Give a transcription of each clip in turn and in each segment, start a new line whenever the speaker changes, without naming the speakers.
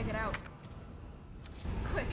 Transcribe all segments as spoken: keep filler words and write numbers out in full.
gotta get out. Quick.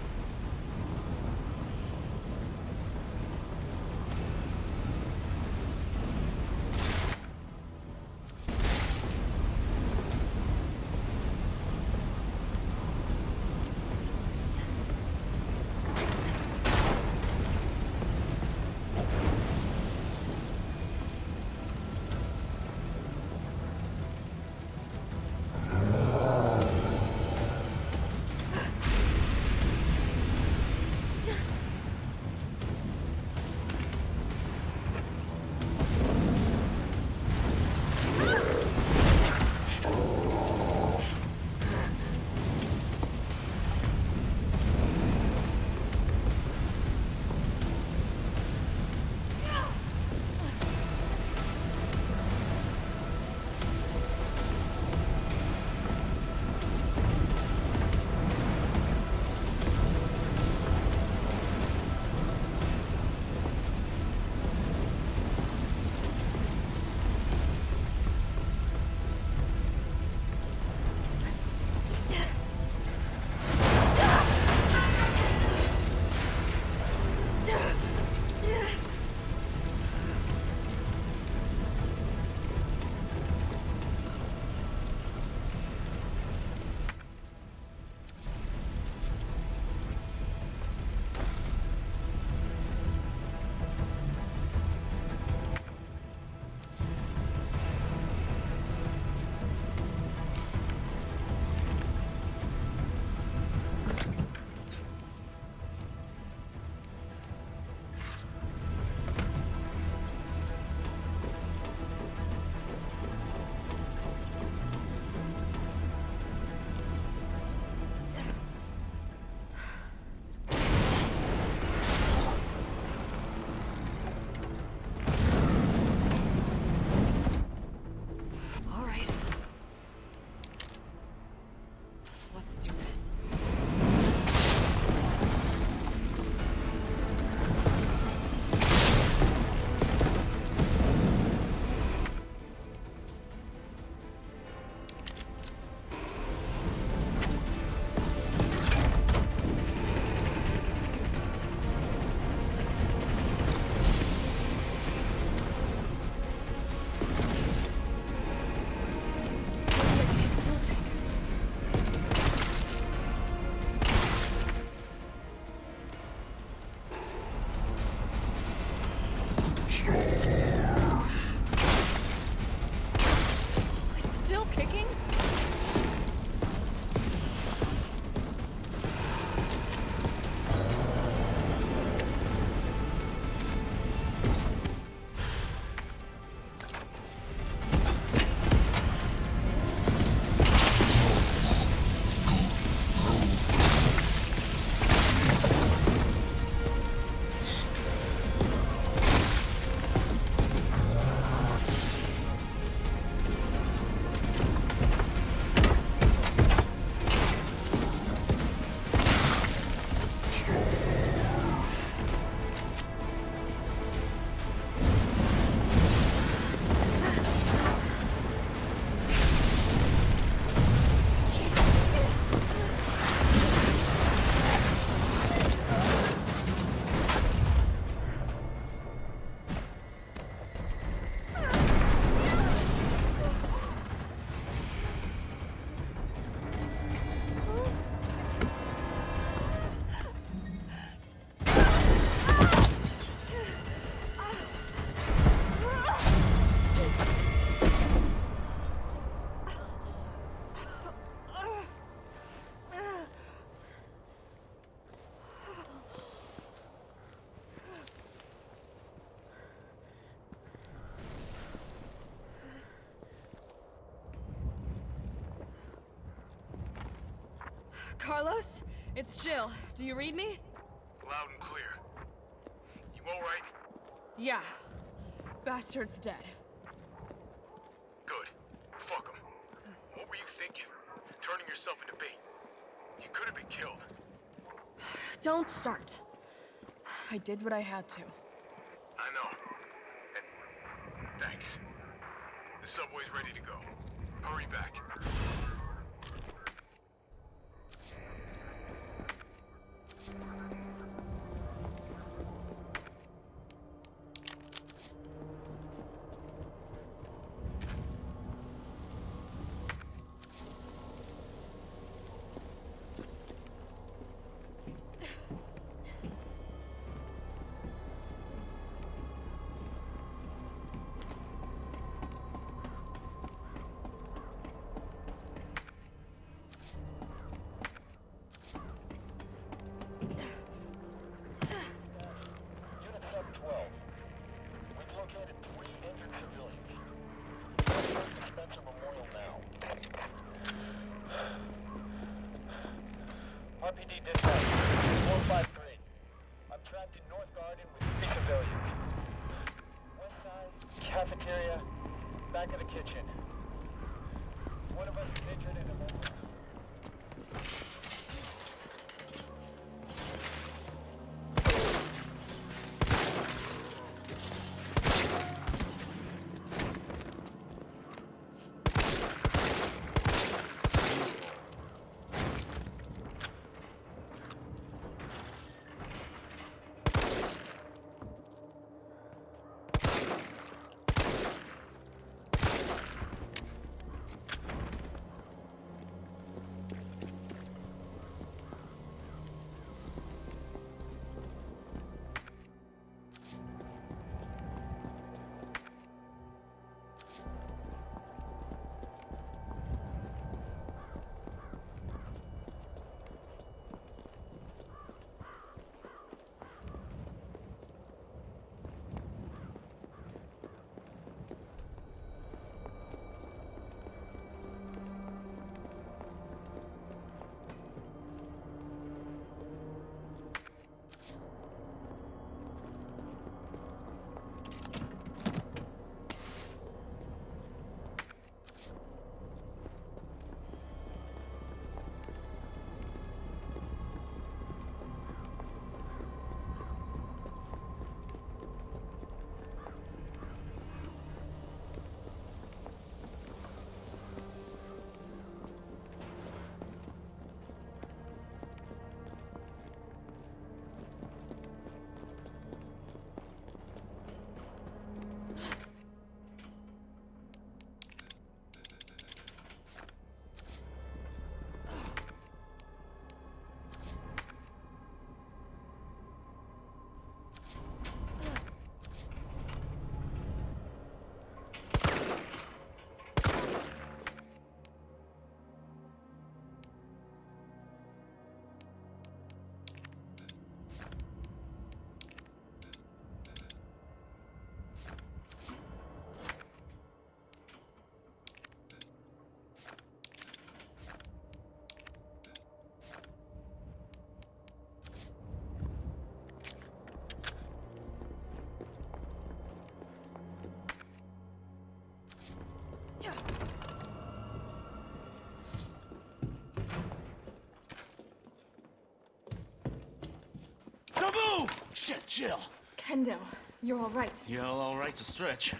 Carlos? It's Jill. Do you read me?
Loud and clear. You all right?
Yeah. Bastard's dead.
Good. Fuck him. What were you thinking? Turning yourself into bait. You could have been killed.
Don't start. I did what I had to.
I know. And thanks. The subway's ready to go. Hurry back.
City dispatch. four five three. I'm trapped in North Garden with three civilians. West side, cafeteria, back of the kitchen. One of us is injured and immobile.
Don't move! Shit, Jill.
Kendo, you're all right.
Yeah, all right's a stretch.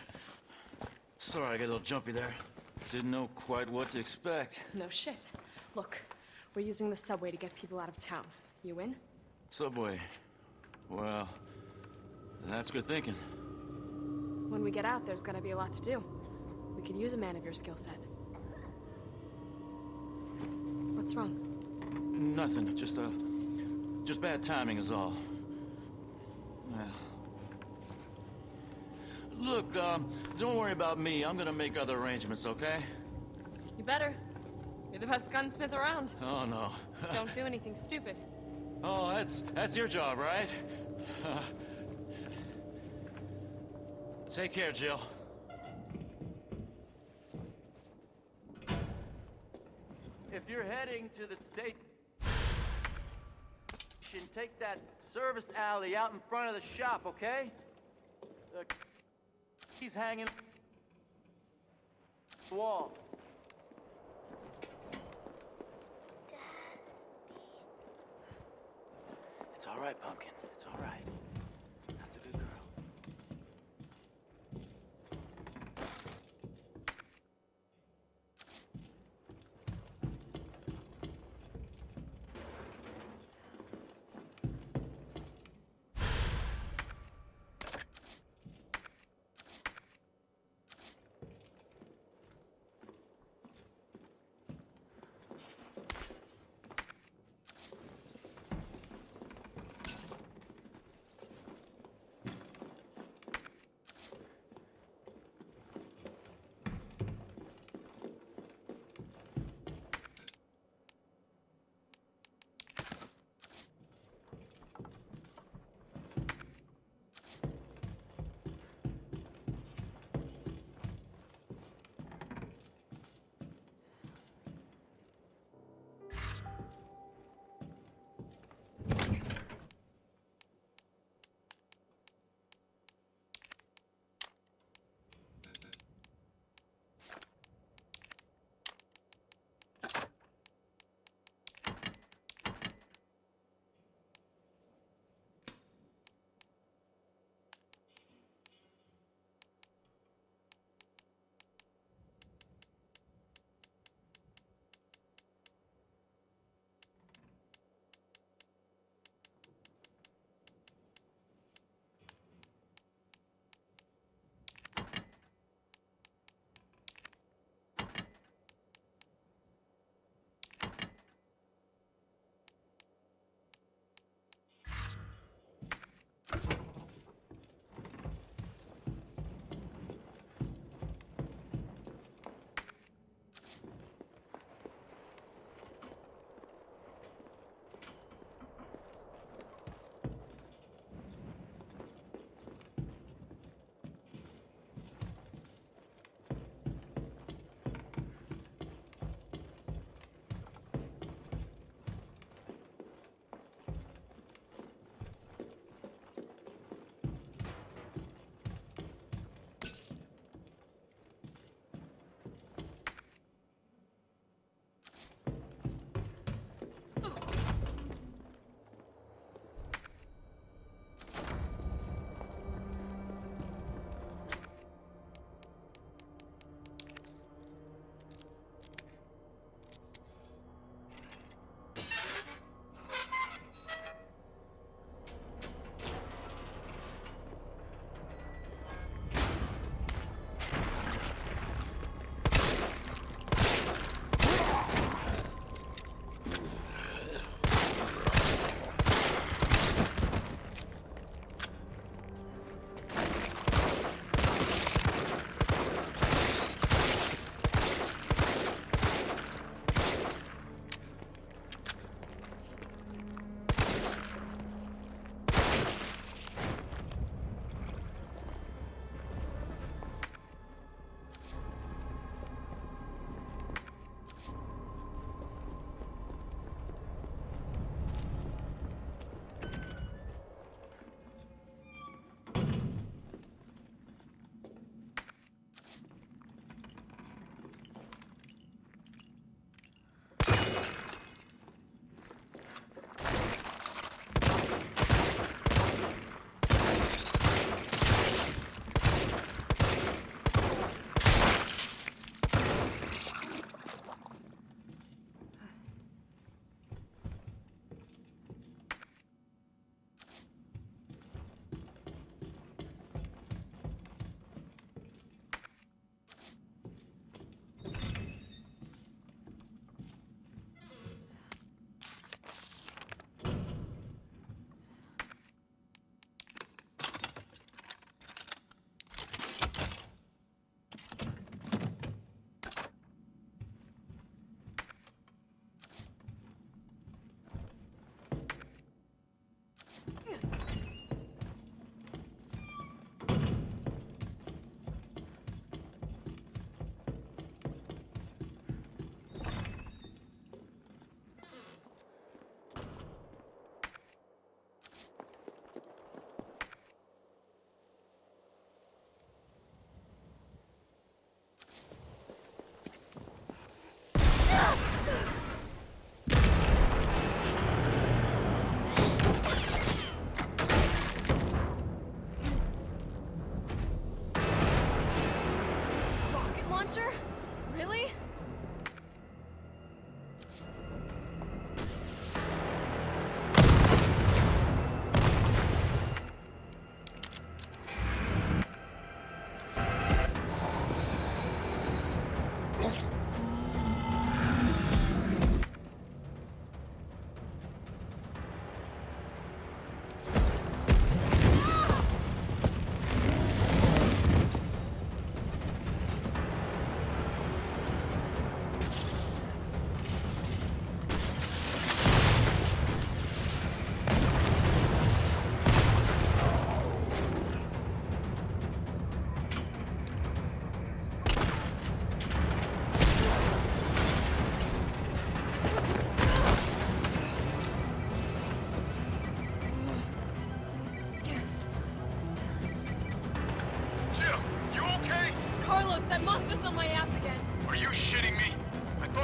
Sorry I got a little jumpy there. Didn't know quite what to expect.
No shit. Look, we're using the subway to get people out of town. You in?
Subway. Well, that's good thinking.
When we get out, there's gonna be a lot to do. We could use a man of your skill set. What's wrong?
Nothing. Just, uh... Just bad timing is all. Well... Look, um, don't worry about me. I'm gonna make other arrangements, okay?
You better. You're the best gunsmith around.
Oh, no.
Don't do anything stupid.
Oh, that's... that's your job, right? Uh, take care, Jill.
If you're heading to the state, take that service alley out in front of the shop, okay? The he's hanging the wall. It's all right, Pumpkin. It's all right. That's a good girl.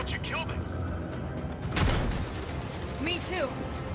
thought you killed him.
Me too.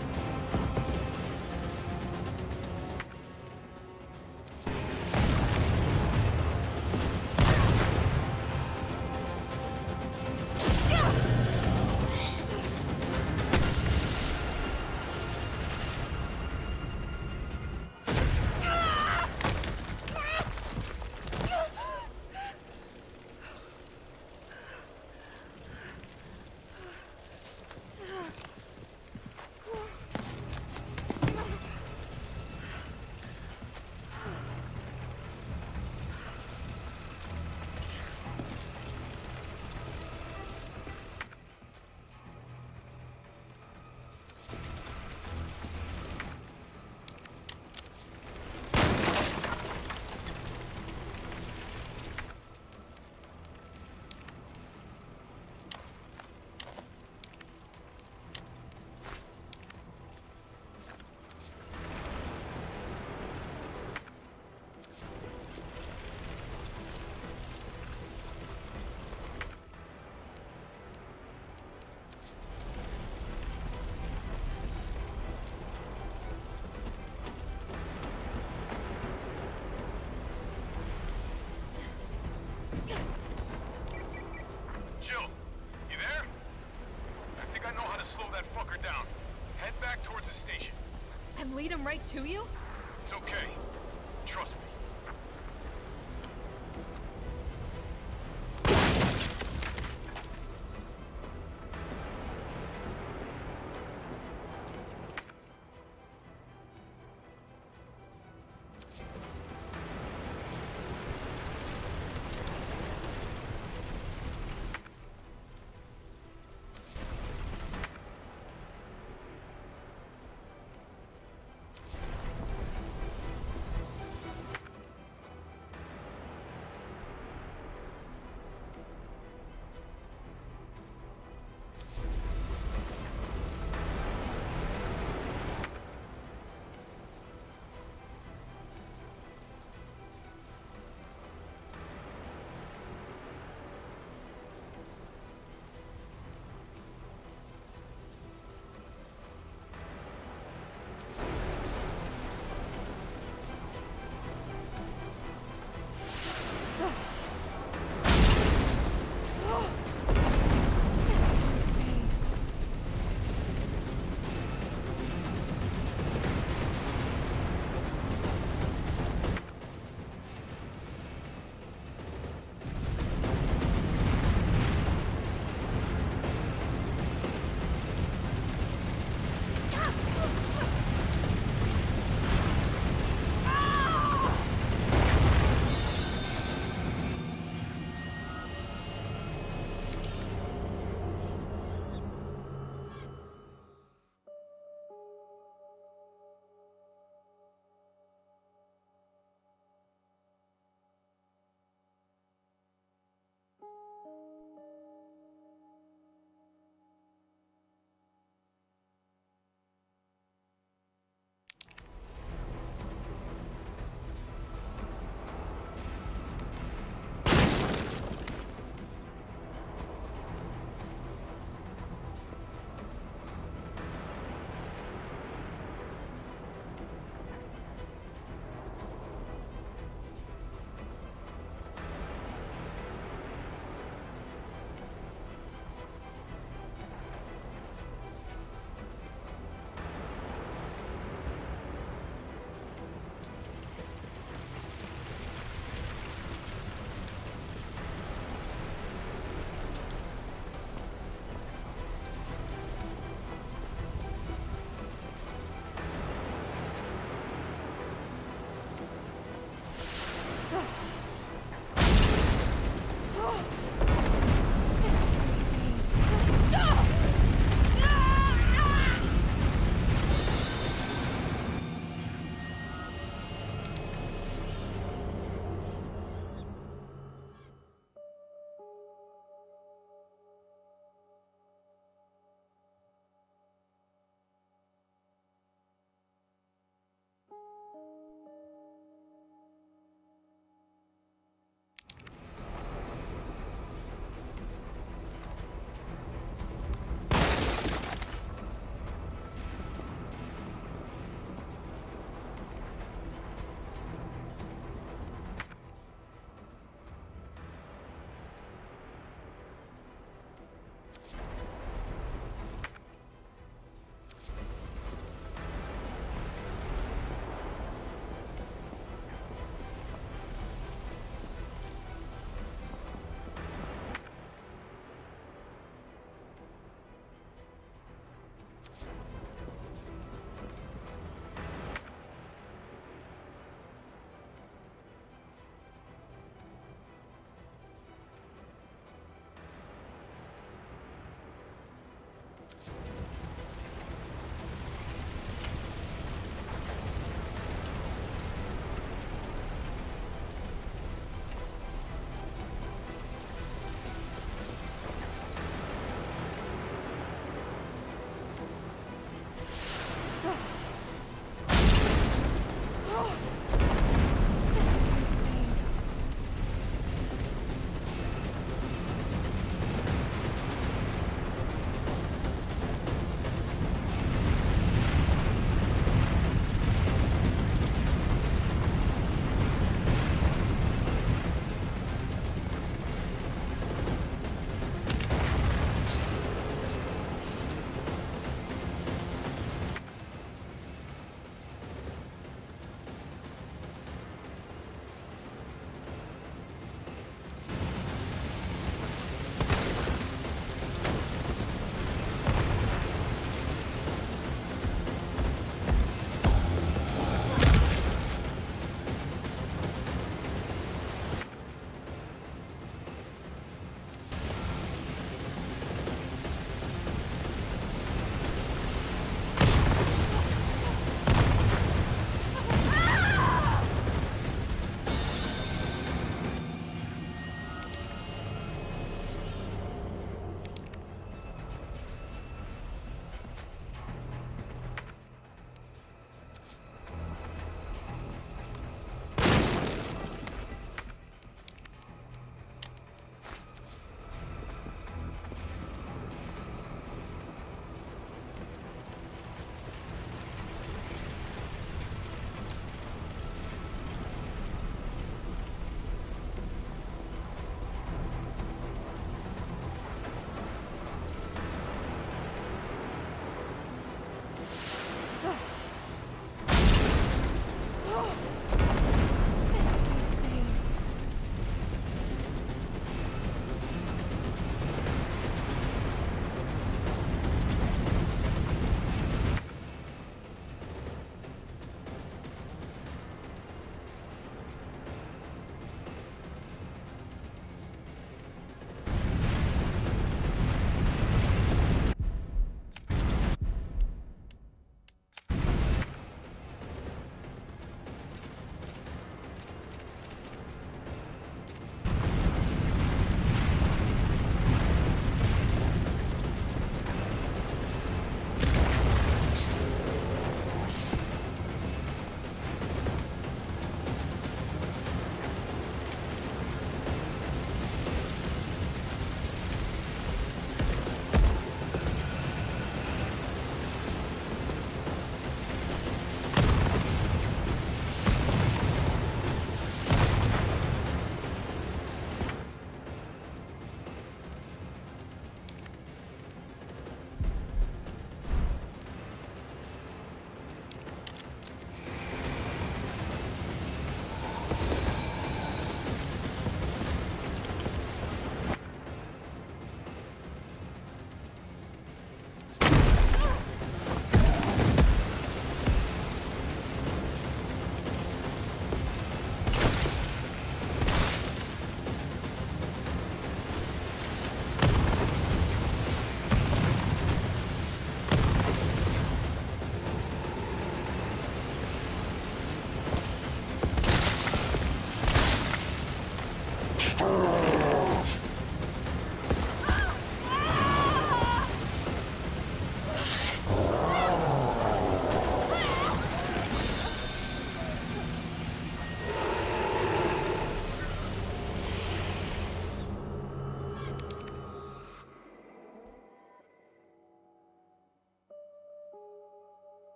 Jill, you there? I think I know how to slow that fucker down. Head back towards the station.
And lead him right to you?
It's okay. Trust me.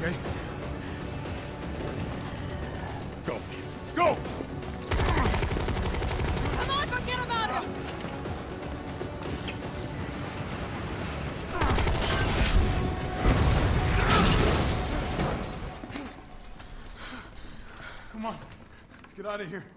okay? Go. Go!
Come on, forget about him!
Come on. Let's get out of here.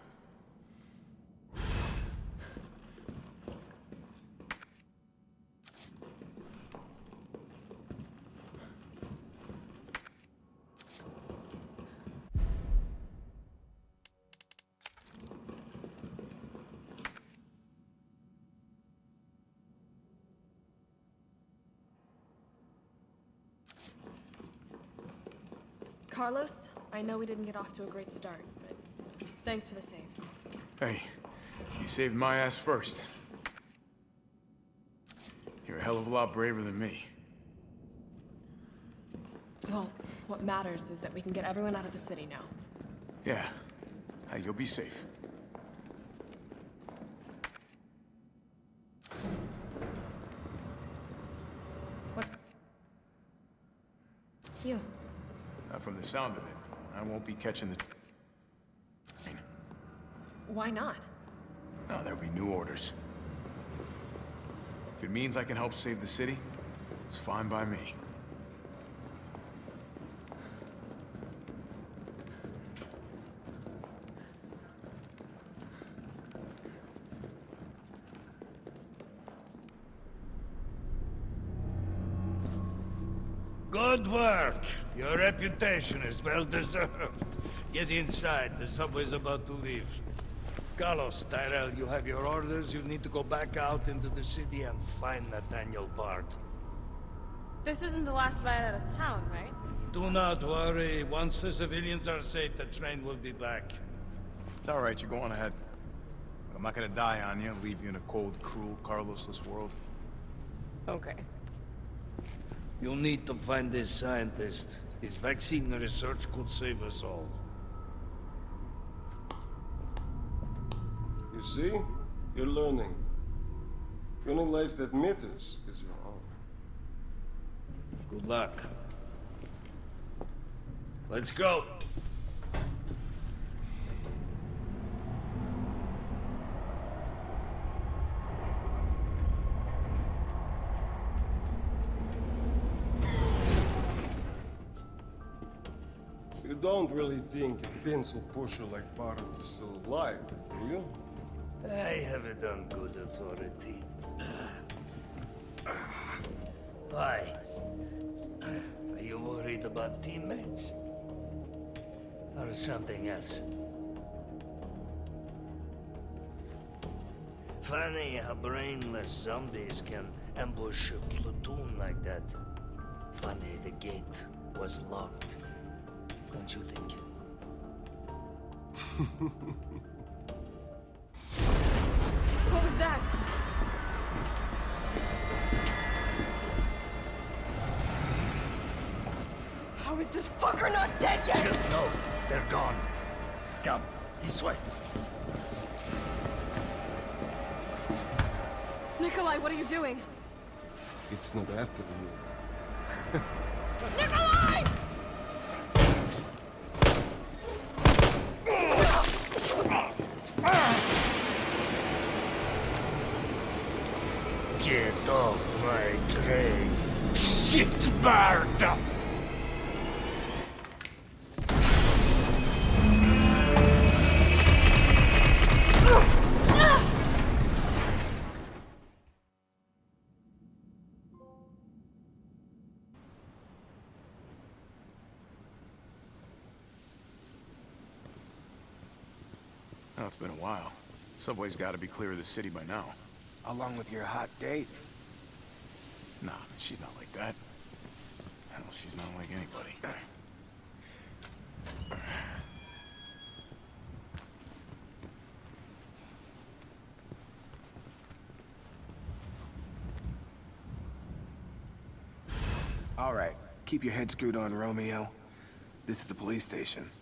Carlos, I know we didn't get off to a great start, but thanks for the save.
Hey, you saved my ass first. You're a hell of a lot braver than me.
Well, what matters is that we can get everyone out of the city now.
Yeah. Hey, you'll be safe.
What? You.
Not from the sound of it. I won't be catching the train.
Why not?
No, there'll be new orders. If it means I can help save the city, it's fine by me.
Good work. Your reputation is well deserved. Get inside. The subway's about to leave. Carlos, Tyrell, you have your orders. You need to go back out into the city and find Nathaniel Bard.
This isn't the last ride out of town, right?
Do not worry. Once the civilians are safe, the train will be back.
It's all right, you're going ahead. I'm not gonna die on you, leave you in a cold, cruel, Carlosless world.
Okay.
You need to find this scientist. His vaccine research could save us all.
You see? You're learning. The only life that matters is your own.
Good luck. Let's go.
You don't really think a pencil pusher like Bard is still alive, do you?
I have it on good authority. Why? Are you worried about teammates? Or something else? Funny how brainless zombies can ambush a platoon like that. Funny the gate was locked. Don't you think?
What was that? How is this fucker not dead yet?
Just know they're gone. Come, this way.
Nikolai, what are you doing?
It's not after you.
Nikolai!
Get off my train. Shit, Bard!
Oh, it's been a while. Subway's got to be clear of the city by now.
Along with your hot date.
Nah, she's not like that. Hell, she's not like anybody.
All right, keep your head screwed on, Romeo. This is the police station.